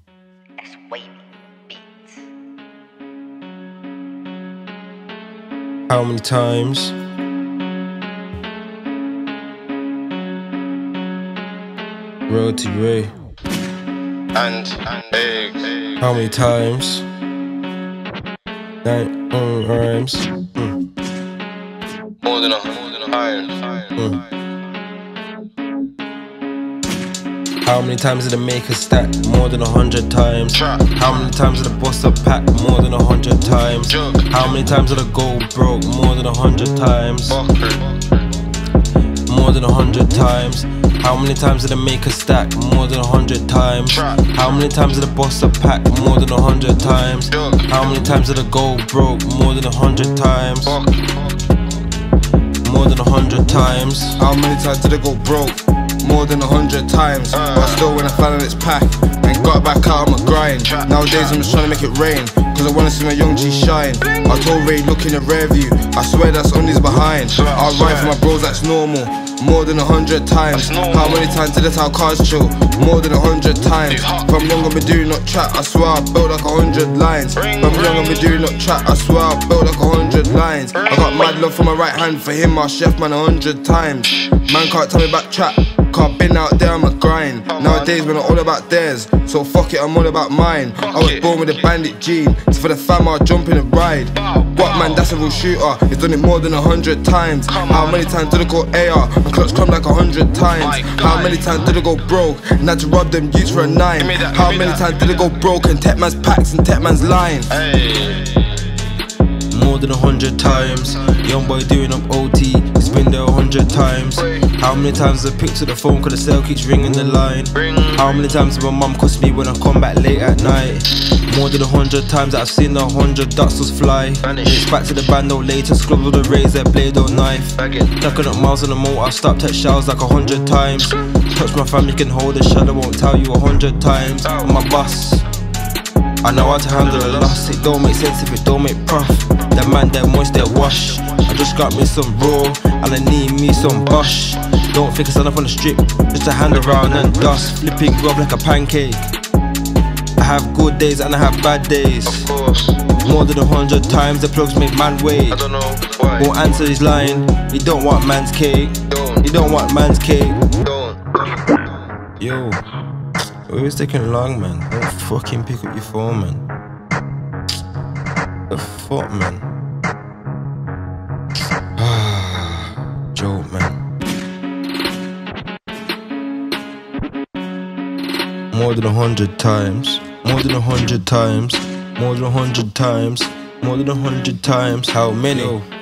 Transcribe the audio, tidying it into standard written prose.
That's wavy beats. How many times? Road to Raii. And Aigz. How many times? Nine rhymes. More than a times. How many times did the maker stack? More than 100 times. How many times did the boss up pack? More than 100 times. How many times did the go broke? More than 100 times. More than 100 times. How many times did the maker stack? More than 100 times. How many times did the boss up pack? More than 100 times. How many times did the go broke? More than 100 times. More than 100 times. How many times did it go broke? More than 100 times. But still when I fell in its pack and got back out on my grind. Nowadays I'm just trying to make it rain, cause I wanna see my young G shine. I told Raii look in the rear view, I swear that's on his behind. I'll ride for my bros, that's normal. More than 100 times. How many times did this how cars chill? More than 100 times. From young I've been doing not chat, I swear I built like 100 lines. From young I've been doing not chat, I swear I built like 100 lines. I got mad love for my right hand, for him I chef man 100 times. Man can't tell me back chat, cause I've been out there on my grind. Nowadays when I'm all about theirs, so fuck it, I'm all about mine. I was born with a bandit gene, so for the fam I'll jump in and ride. What man, that's a real shooter, he's done it more than 100 times. How many times did I go AR and clutch come like 100 times? How many times did I go broke and had to rob them youths for a 9? How many times did I go broke and tech man's packs and tech man's lines? More than 100 times. Young boy doing up OT, it's been there 100 times. How many times I picked to the phone cause the cell keeps ringing the line? How many times did my mum cuss me when I come back late at night? More than 100 times that I've seen the 100 dusters fly. It's back to the band no later, scrubs with a razor blade or knife. Ducking up miles on the motor, I've stopped at shells like 100 times. Touch my family can hold a shell, I won't tell you 100 times. On my bus, I know how to handle a loss. It don't make sense if it don't make prof. The man that moist that wash. I just got me some raw and I need me some bush. Don't think it's enough on the strip, just a hand around and dust. Flipping grub like a pancake. I have good days and I have bad days. Of course. More than 100 times the plugs make man wait. I don't know why. Won't answer his line. He don't want man's cake. He don't want man's cake. Yo, always taking long, man. Don't fucking pick up your phone, man. The fuck, man. Joke, man. More than 100 times. More than 100 times. More than 100 times. More than 100 times. How many?